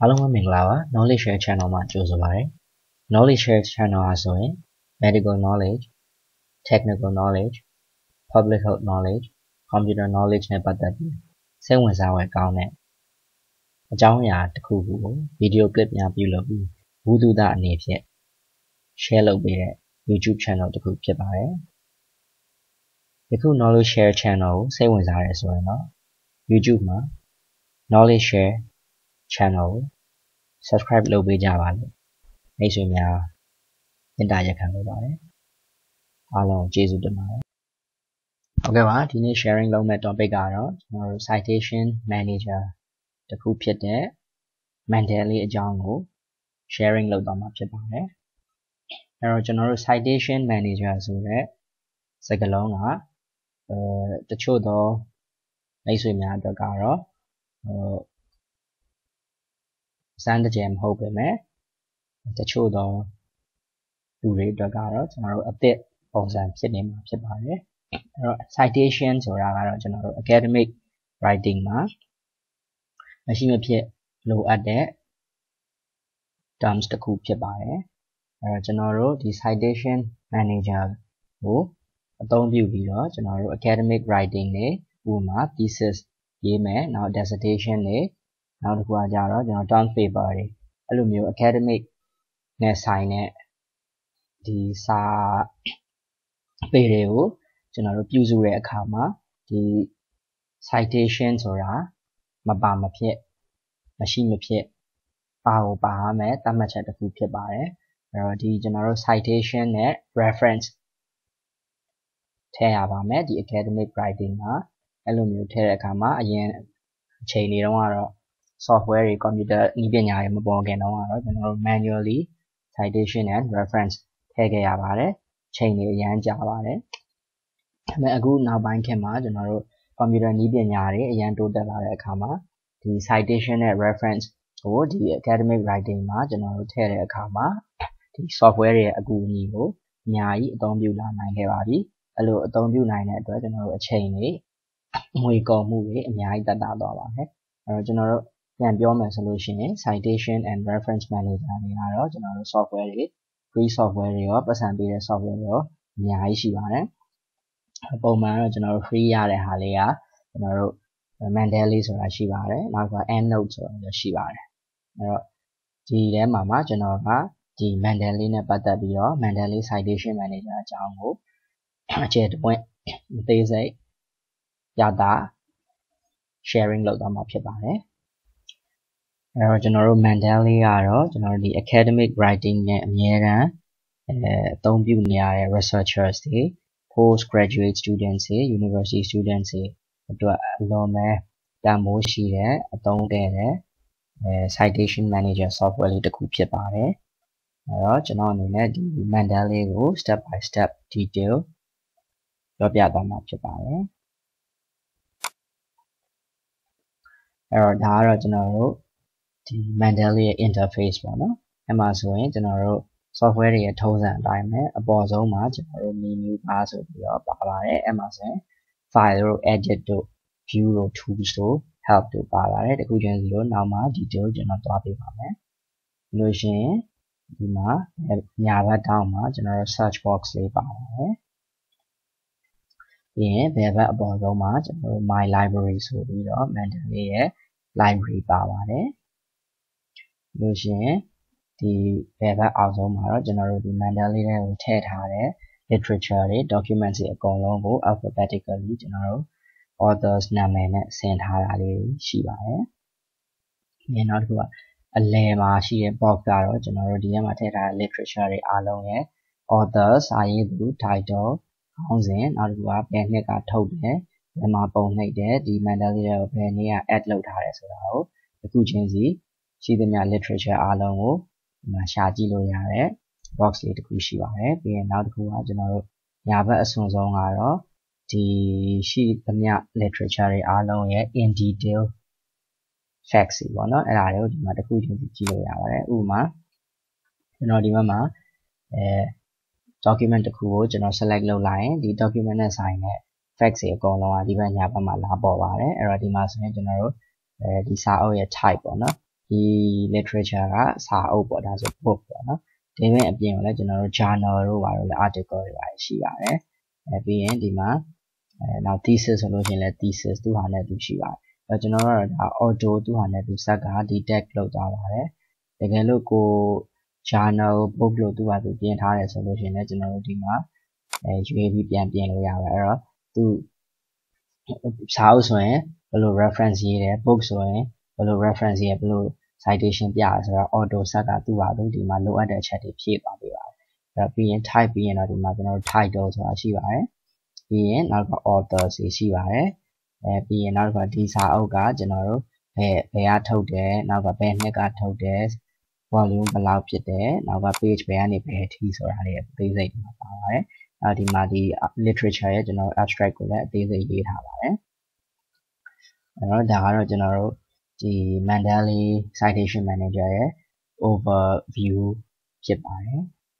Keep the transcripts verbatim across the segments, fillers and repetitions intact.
Hello, Minglawa, Knowledge Share Channel ma Joseph. Knowledge Share Channel has medical knowledge, technical knowledge, public health knowledge, computer knowledge ne patati. Se when sa we kaung ne. A jaung ya tku ku video clip nya pyu lo bi budu da ane phit share lop pi de YouTube channel tku phit parae. Yekhu Knowledge Share Channel se when sa re so yin no YouTube ma Knowledge Share Channel subscribe လုပ်ပေးကြပါလို့မိတ်ဆွေများတင်ပြရက်ခံလိုပါတယ်အားလုံးကျေးဇူးတင်ပါတယ်ဟုတ်ကဲ့ပါဒီနေ့ sharing လုပ်မဲ့ topic ကတော့ကျွန်တော်တို့ citation manager တစ်ခုဖြစ်တဲ့ Mendeley အကြောင်းကို sharing လုပ်သွားမှာဖြစ်ပါတယ်အဲ့တော့ကျွန်တော်တို့ citation manager ဆိုတဲ့စကားလုံးကအဲတချို့သောမိတ်ဆွေများအတွက်ကတော့ဟိုစမ်းတဲ့ကြမဟုတ်ပေမဲ့တချို့သောလူတွေအတွက်ကတော့ကျွန်တော်တို့အသစ်ပုံစံဖြစ်နေမှာဖြစ်ပါတယ်အဲ့တော့ citation ဆိုတာကတော့ကျွန်တော်တို့ academic writing မှာမရှိမဖြစ်လိုအပ်တဲ့ terms တစ်ခုဖြစ်ပါတယ်အဲ့တော့ကျွန်တော်တို့ဒီ citation manager ကိုအသုံးပြုပြီးတော့ကျွန်တော်တို့ academic writing တွေဥပမာ thesis ရေးမယ်နောက် dissertation တွေနောက်တစ်ခုကကြတော့ကျွန်တော် term paper တွေအဲ့လိုမျိုး academic နဲ့ဆိုင်တဲ့ဒီစာပေတွေကိုကျွန်တော်တို့ပြုစုတဲ့အခါမှာဒီ citation ဆိုတာမပါမဖြစ်မရှိမဖြစ်ပါကိုပါရမယ်သတ်မှတ်ချက်တစ်ခုဖြစ်ပါတယ်အဲ့တော့ဒီကျွန်တော်တို့ citation နဲ့ reference ထည့်ရပါမယ်ဒီ academic writing မှာအဲ့လိုမျိုးထည့်တဲ့အခါမှာအရင်အချိန်တွေတုန်းကတော့ software တွေ computer နည်းပညာတွေမပေါ်ခင်တုန်းကတော့ကျွန်တော်တို့ manually citation and reference ထည့်ခဲ့ရပါတယ်ချိန်တွေအရန်ကြာပါတယ်ဒါပေမဲ့အခုနောက်ပိုင်းခေတ်မှာကျွန်တော်တို့ computer နည်းပညာတွေအရန်တိုးတက်လာတဲ့အခါမှာဒီ citation နဲ့ reference ကိုဒီ academic writing မှာကျွန်တော်တို့ထည့်တဲ့အခါမှာဒီ software တွေရဲ့အကူအညီကိုအများကြီးအသုံးပြုလာနိုင်ခဲ့ပါပြီအဲ့လိုအသုံးပြုနိုင်တဲ့အတွက်ကျွန်တော်တို့အချိန်တွေငွေကုန်မှုတွေအများကြီးတက်တာသွားပါတယ်အဲ့တော့ကျွန်တော်တို့ပြန်ပြောမယ်ဆိုလို့ရှိရင် citation and reference manager တွေကတော့ကျွန်တော်တို့ software တွေ free software တွေရောပတ်စံပေးတဲ့ software တွေရောအများကြီးရှိပါတယ်ပုံမှန်တော့ကျွန်တော်တို့ free ရတဲ့ဟာလေးကကျွန်တော်တို့ Mendeley ဆိုတာရှိပါတယ်နောက်က EndNote ဆိုတာရှိပါတယ်အဲ့တော့ဒီထဲမှာမှာကျွန်တော်ကဒီ Mendeley နဲ့ပတ်သက်ပြီးတော့ Mendeley citation manager အကြောင်းကိုအကျယ်တပွင့်အသေးစိတ်ရတာ sharing လုပ်သွားမှာဖြစ်ပါတယ်အဲ့တော့ကျွန်တော်တို့ Mendeley ကတော့ကျွန်တော်တို့ဒီ academic writing နဲ့အများတန်းအဲအသုံးပြုနေရတဲ့ researchers တွေ postgraduate students တွေ university students တွေအတွက်အလွန်ပဲတန်ဖိုးရှိတဲ့အသုံးတဲ့တဲ့အဲ citation manager software လေးတစ်ခုဖြစ်ပါတယ်အဲ့တော့ကျွန်တော်အနေနဲ့ဒီ Mendeley ကို step by step detail ပြောပြသွားမှာဖြစ်ပါတယ်အဲ့တော့ဒါကတော့ကျွန်တော်တို့ဒီ Mendeley ရဲ့ interface ပေါ့နော်အဲ့မှာဆိုရင်ကျွန်တော်တို့ software တွေရဲ့ထုံးစံအတိုင်းပဲအပေါ်ဆုံးမှာကျွန်တော်တို့ menu bar ဆိုပြီးတော့ပါပါတယ်အဲ့မှာဆိုရင် file တို့ edit တို့ view တို့ tools တို့ help တို့ပါပါတယ်တခုချင်းစီလို့နောက်မှာ detail ကျွန်တော်သွားပေးပါမယ်လို့ရှိရင်ဒီမှာညာဘက်တောင်းမှာကျွန်တော်တို့ search box လေးပါပါတယ်ပြီးရင်ဘယ်ဘက်အပေါ်ဆုံးမှာကျွန်တော်တို့ my library ဆိုပြီးတော့ Mendeley ရဲ့ library ပါပါတယ်လို့ရှိရင်ဒီဘယ်ဘက်အောက်ဆုံးမှာတော့ကျွန်တော်တို့ဒီ Mendeley ထဲကိုထည့်ထားတဲ့ literature တွေ documents တွေအကုန်လုံးကို alphabetically ကျွန်တော်တို့ authors နာမည်နဲ့ဆင်ထားတာလေးရှိပါတယ်။နောက်တစ်ခုကအလယ်မှာရှိတဲ့ box ကတော့ကျွန်တော်တို့ဒီထဲမှာထည့်ထားတဲ့ literature တွေအားလုံးရဲ့ authors စာရေးသူ title ခေါင်းစဉ်နောက်တစ်ခုကဘယ်နှစ်ကထုတ်တယ်ဘယ်မှာပုံနှိပ်တယ်ဒီ Mendeley ကိုဘယ်နေ့က add လုပ်ထားတယ်ဆိုတာကိုအခုချင်းစီရှိသမျှ literature အားလုံးကိုဒီမှာရှာကြည့်လို့ရတဲ့ box လေးတစ်ခုရှိပါတယ်ပြီးရင်နောက်တစ်ခုကကျွန်တော်တို့ညာဘက်အစွန်ဆုံးကတော့ဒီရှိသမျှ literature တွေအားလုံးရဲ့ in detail facts ပေါ့နော်အဲ့ဒါတွေကိုဒီမှာတစ်ခုချင်းစီကြည့်လို့ရပါတယ်ဥပမာကျွန်တော်ဒီဘက်မှာအဲ document တစ်ခုကိုကျွန်တော် select လုပ်လိုက်ရင်ဒီ document နဲ့ဆိုင်တဲ့ facts တွေအကုန်လုံးကဒီဘက်ညာဘက်မှာလာပေါ်ပါတယ်အဲ့တော့ဒီမှာဆိုရင်ကျွန်တော်တို့အဲဒီစာအုပ်ရဲ့ type ပေါ့နော်ဒီ literature ကစာအုပ်ပေါ့ဒါဆို book ပေါ့နော်ဒီမဲ့အပြင်ကိုလည်းကျွန်တော်တို့ journal တို့ပါလို့လည်း article တွေပါရှိပါတယ်အဲပြီးရင်ဒီမှာအဲနောက် thesis ဆိုလို့ရှိရင်လည်း thesis သူ့ဟာနဲ့သူရှိပါတယ်အဲကျွန်တော်တို့ကဒါ auto သူ့ဟာနဲ့သူစက်ကဒီ tag လောက်သွားပါတယ်တကယ်လို့ကို journal book လို့သူ့ဟာသူပြင်ထားတယ်ဆိုလို့ရှိရင်လည်းကျွန်တော်တို့ဒီမှာအဲရွေးပြီးပြန်ပြင်လို့ရပါတယ်အဲ့တော့သူစာအုပ်ဆိုရင်ဘယ်လို reference ရေးတယ် book ဆိုရင်ဘယ်လို reference ရေးဘယ်လို citation ပြရဆိုတော့ auto ဆက်ကသူ့ဟာသူဒီမှာလိုအပ်တဲ့အချက်တွေဖြည့်သွားပေးပါတယ်အဲ့တော့ပြီးရင် type ပြီးရင်တော့ဒီမှာကျွန်တော်တို့ title ဆိုတာရှိပါတယ်ပြီးရင်နောက်က author စီရှိပါတယ်အဲပြီးရင်နောက်ကဒီစာအုပ်ကကျွန်တော်တို့ဘယ်ဘယ်ကထုတ်တယ်နောက်ကဘယ်နှစ်ကထုတ်တယ် volume ဘယ်လောက်ဖြစ်တယ်နောက်က page ဘယ်ကနေဘယ်အထိဆိုတာတွေအသေးစိတ်မှာပါပါတယ်အဲဒီမှာဒီ literature ရဲ့ကျွန်တော်တို့ abstract ကိုလည်းအသေးစိတ်ရေးထားပါတယ်အဲ့တော့ဒါကတော့ကျွန်တော်တို့ဒီ Mendeley Citation Manager ရဲ့ overview ဖြစ်ပါတယ်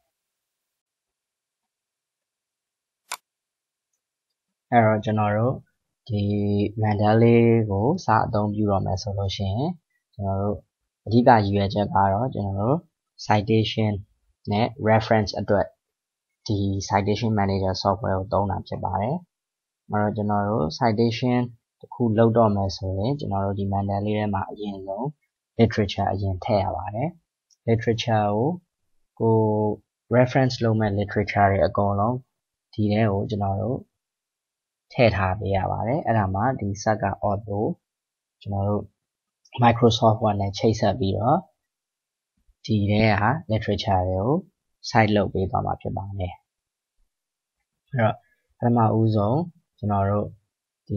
အဲ့တော့ကျွန်တော်တို့ဒီ Mendeley ကိုစအသုံးပြုတော့မယ်ဆိုလို့ရှိရင်ကျွန်တော်တို့အဓိကရည်ရွယ်ချက်ကတော့ကျွန်တော်တို့ citation နဲ့ reference အတွက်ဒီ citation manager software ကိုသုံးတာဖြစ်ပါတယ်အဲ့တော့ကျွန်တော်တို့ citation တခုလုပ်တော့မယ်ဆိုရင်ကျွန်တော်တို့ဒီ Mendeley ထဲမှာအရင်ဆုံး literature အရင်ထည့်ရပါတယ် literature ကိုကို reference လုပ်မဲ့ literature တွေအကုန်လုံးဒီထဲကိုကျွန်တော်တို့ထည့်ထားပေးရပါတယ်အဲ့ဒါမှဒီစက်က auto ကျွန်တော်တို့ Microsoft Word နဲ့ချိတ်ဆက်ပြီးတော့ဒီထဲက literature တွေကို site လုပ်ပေးသွားမှာဖြစ်ပါတယ်အဲ့တော့ပထမဦးဆုံးကျွန်တော်တို့ဒီ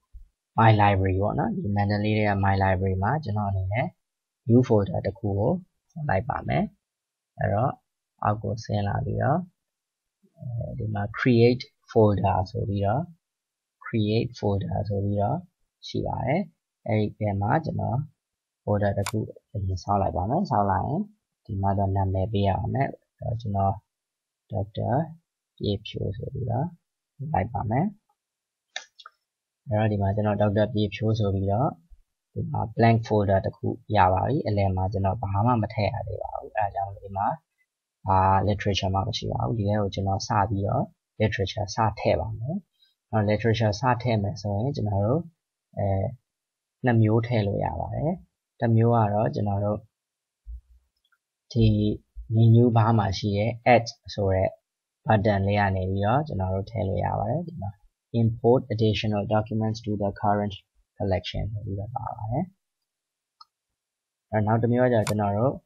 my library ပေါ့နော်ဒီ Mendeley ရဲ့ my library မှာကျွန်တော်အနေနဲ့ new folder တစ်ခုကိုလိုက်ပါမယ်အဲ့တော့အောက်ကိုဆင်းလာပြီးတော့အဲဒီမှာ create folder ဆိုပြီးတော့ create folder ဆိုပြီးတော့ရှိပါတယ်အဲဒီထဲမှာကျွန်တော် folder တစ်ခုအရင်ဆောက်လိုက်ပါမယ်ဆောက်လိုက်ရင်ဒီမှာတော့နာမည်ပေးရအောင်မယ်အဲ့တော့ကျွန်တော် Doctor ပြေဖြိုးဆိုပြီးတော့လိုက်ပါမယ်အဲ့တော့ဒီမှာကျွန်တော် Doctor ပြေဖြိုးဆိုပြီးတော့ဒီမှာ blank folder တစ်ခုရပါပြီအလယ်မှာကျွန်တော်ဘာမှမထည့်ရသေးပါဘူးအဲဒါကြောင့်ဒီမှာဘာ literature မှမရှိပါဘူးဒီထဲကိုကျွန်တော်စပြီးတော့ literature စထည့်ပါမယ်အဲ့ literature စထည့်မယ်ဆိုရင်ကျွန်တော်တို့အဲနှစ်မျိုးထည့်လို့ရပါတယ်တစ်မျိုးကတော့ကျွန်တော်တို့ဒီ menu bar မှာရှိတဲ့ add ဆိုတဲ့ button လေးကနေပြီးတော့ကျွန်တော်တို့ထည့်လို့ရပါတယ်ဒီမှာ import additional documents to the current collection ဆိုပြီးတော့ပါပါတယ်အဲ့နောက်တစ်မျိုးကကျွန်တော်တို့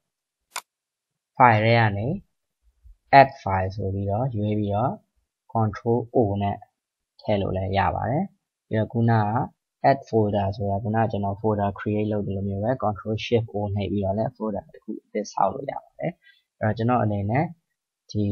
file တွေကနေ add file ဆိုပြီးတော့ရွေးပြီးတော့ control O နဲ့ထည့်လို့လည်းရပါတယ်ပြီးတော့ခုနက add folder ဆိုတာခုနကကျွန်တော် folder create လုပ်တယ်လို့မျိုးပဲ control shift O နှိပ်ပြီးတော့လည်း folder တစ်ခုအသစ်ဆောက်လို့ရပါတယ်အဲ့တော့ကျွန်တော်အနေနဲ့ဒီ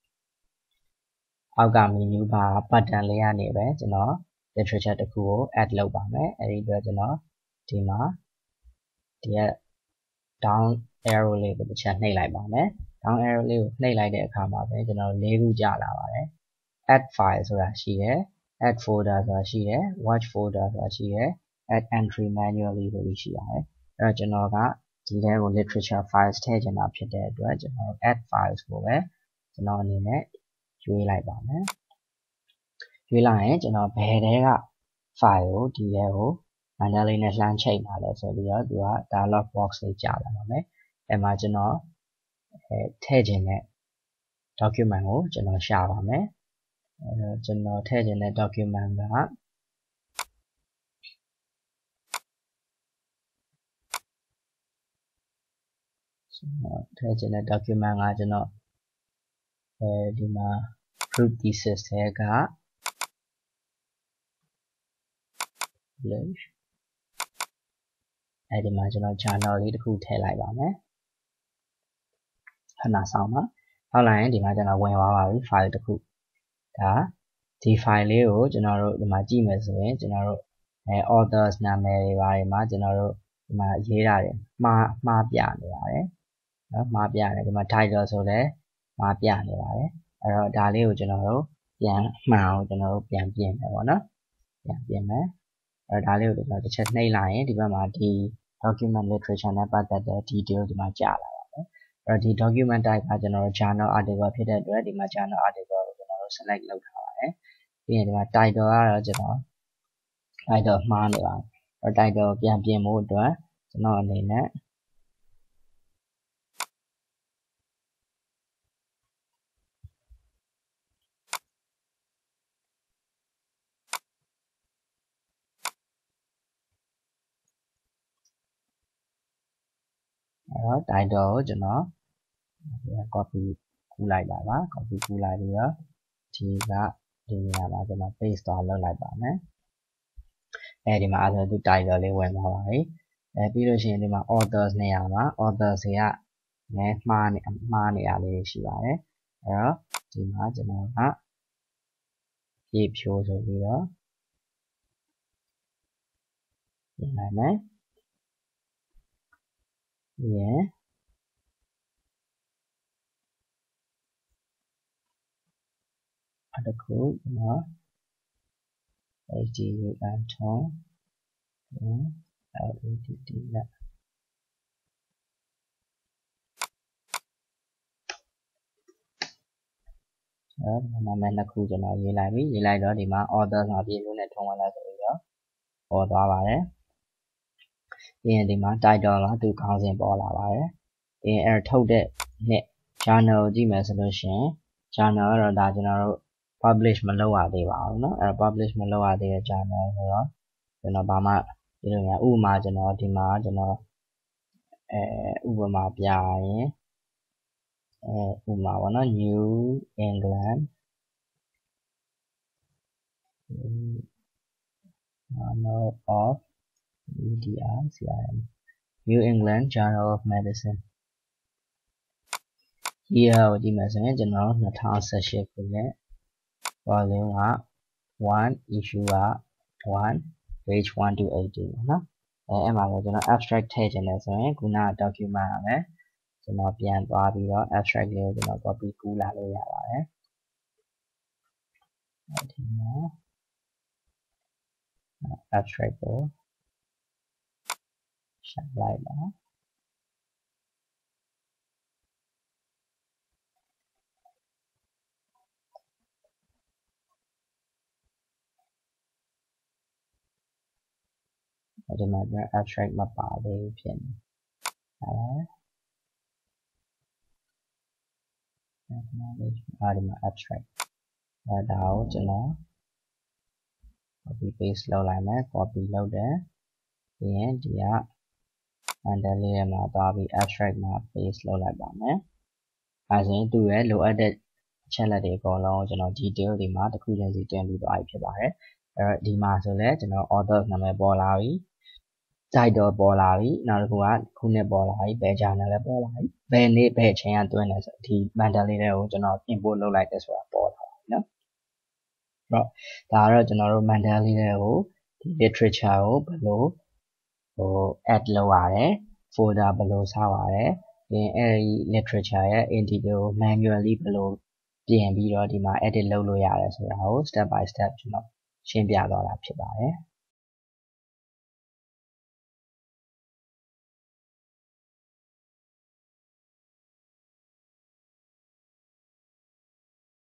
အောက်က menu bar button လေးကနေပဲကျွန်တော် literature တစ်ခုကို add လုပ်ပါမယ်အဲဒီအတွက်ကျွန်တော်ဒီမှာဒီက down arrow လေးကိုတစ်ချက်နှိပ်လိုက်ပါမယ် down arrow လေးကိုနှိပ်လိုက်တဲ့အခါမှာပဲကျွန်တော်လေးခုကြာလာပါတယ် add file ဆိုတာရှိတယ် add folder ဆိုတာရှိတယ် watch folder ဆိုတာရှိတယ် add entry manually ဆိုပြီးရှိပါတယ်အဲ့တော့ကျွန်တော်ကဒီထဲကို literature files ထည့်ချင်တာဖြစ်တဲ့အတွက်ကျွန်တော် add files ကိုပဲကျွန်တော်အနေနဲ့ရွေးလိုက်ပါမယ်ရွေးလိုက်ရင်ကျွန်တော်ဘယ်တဲက file ကိုဒီထဲကို Mendeley နဲ့လှမ်းချိတ်ပါလဲဆိုပြီးတော့သူက dialog box လေးကြာလာပါမယ်အဲ့မှာကျွန်တော်အဲထည့်ခြင်းတဲ့ document ကိုကျွန်တော်ရှာပါမယ်အဲတော့ကျွန်တော်ထည့်ခြင်းတဲ့ document ကကျွန်တော်ထည့်ခြင်းတဲ့ document ကကျွန်တော်အဲဒီမှာ group thesis ထဲကအဲဒီမှာကျွန်တော် journal လေးတစ်ခုထည့်လိုက်ပါမယ်ခဏဆောင်ပါထောက်လိုက်ရင်ဒီမှာကျွန်တော်ဝင်သွားပါပြီ file တစ်ခုဒါဒီ file လေးကိုကျွန်တော်တို့ဒီမှာကြည့်မယ်ဆိုရင်ကျွန်တော်တို့အဲ authors နာမည်တွေဘာတွေမှာကျွန်တော်တို့ဒီမှာရေးထားတယ်မှားမှားပြနေပါတယ်နော်မှားပြတယ်ဒီမှာ title ဆိုလဲမှားပြနေပါတယ်အဲ့တော့ဒါလေးကိုကျွန်တော်တို့ပြန်မှန်အောင်ကျွန်တော်တို့ပြန်ပြင်မယ်ပေါ့နော်ပြန်ပြင်မယ်အဲ့တော့ဒါလေးကိုကျွန်တော်တစ်ချက်နှိပ်လိုက်ရင်ဒီဘက်မှာဒီ document literature နဲ့ပတ်သက်တဲ့ detail ဒီမှာကြာလာပါမယ်အဲ့တော့ဒီ document type ကကျွန်တော်တို့ journal article ဖြစ်တဲ့အတွက်ဒီမှာ journal article ကိုကျွန်တော်တို့ select လုပ်ထားပါတယ်ပြီးရင်ဒီမှာ title ကတော့ကျွန်တော် title မှားနေပါတယ်အဲ့ title ကိုပြန်ပြင်ဖို့အတွက်ကျွန်တော်အနေနဲ့အဲ့တော့ title ကိုကျွန်တော် copy ကူးလိုက်တာပါ copy ကူးလိုက်ပြီးတော့ဒီကဒီနေရာမှာကျွန်တော် paste သွားလုပ်လိုက်ပါမယ်အဲဒီမှာအဲ့ဒါသူ title လေးဝင်သွားပါပြီအဲပြီးလို့ရှိရင်ဒီမှာ authors နေရာမှာ authors တွေကနဲမှားနေမှားနေရလေးရှိပါတယ်အဲ့တော့ဒီမှာကျွန်တော်ကပြေဖြိုးဆိုပြီးတော့ပြင်လိုက်မယ်ပြီးရင်အဲ့တခုကျွန်တော် H D U N tone L E D D နဲ့အဲ့ဒါနာမည်နှစ်ခုကျွန်တော်ရေးလိုက်ပြီရေးလိုက်တော့ဒီမှာ author မှာပြေလို့နဲ့ထုံးဝင်လိုက်ဆိုပြီးတော့ပေါ်သွားပါတယ်ပြီးရင်ဒီမှာ title ကသူခေါင်းစဉ်ပေါ်လာပါတယ်ပြီးရင်အဲ့ထုတ်တဲ့နှစ် journal ကိုကြည့်မယ်ဆိုလို့ရှိရင် journal ကတော့ဒါကျွန်တော်တို့ publish မလုပ်ရသေးပါဘူးเนาะအဲ့တော့ publish မလုပ်ရသေးတဲ့ journal ဆိုတော့ကျွန်တော်ဘာမှဒီလိုမျိုးဥပမာကျွန်တော်ဒီမှာကျွန်တော်အဲဥပမာပြရင်အဲဥပမာပေါ့เนาะ New England Journal of Media C I M New England Journal of Medicine here ကိုဒီမှာဆိုရင်ကျွန်တော်two thousand eighteenခုနှစ် volume ကone issue ကone page one to eighteen เนาะအဲအဲ့မှာလည်းကျွန်တော် abstract ထည့်ခြင်းလဲဆိုရင်ခုနက document ရမယ်ကျွန်တော်ပြန်သွားပြီးတော့ abstract လေးကိုကျွန်တော် copy ကူးလာလို့ရပါတယ်အဲဒီမှာ abstract ကိုရှာလိုက်ပါဒီမှာ abstract မပါသေးဘူးဖြစ်နေအဲ့ဒီမှာ abstract အဲ့ဒါကိုကျွန်တော် copy paste လုပ်လိုက်မယ် copy လုပ်တယ်ပြီးရင်ဒီက Mendeley ထဲမှာသွားပြီး abstract မှာ paste လုပ်လိုက်ပါမယ်အဲဆိုရင်သူ့ရဲ့လိုအပ်တဲ့အချက်လက်တွေအကုန်လုံးကိုကျွန်တော် detail တွေမှာတစ်ခုချင်းစီတင်ပြီးသွားပြီဖြစ်ပါတယ်အဲ့တော့ဒီမှာဆိုလဲကျွန်တော် author နာမည်ပေါ်လာပြီ title ပေါ်လာပြီနောက်တစ်ခုကခုနှစ်ပေါ်လာပြီဘယ် journal လဲပေါ်လာပြီဘယ်နေ့ဘယ်အချိန်ကတွင်းလဲဆိုဒီ Mendeley တွေကိုကျွန်တော် import လုပ်လိုက်တယ်ဆိုတာပေါ်လာပါပြီเนาะအဲ့တော့ဒါကတော့ကျွန်တော်တို့ Mendeley တွေကိုဒီ literature ကိုဘယ်လိုဟို add လုပ်ရတယ် folder ဘယ်လိုဆောက်ရတယ်ပြီးရင်အဲဒီ literature ရဲ့ entity ကို manually ဘယ်လိုပြင်ပြီးတော့ဒီမှာ edit လုပ်လို့ရတယ်ဆိုတာကို step by step ကျွန်တော်ရှင်းပြသွားတာဖြစ်ပါတယ်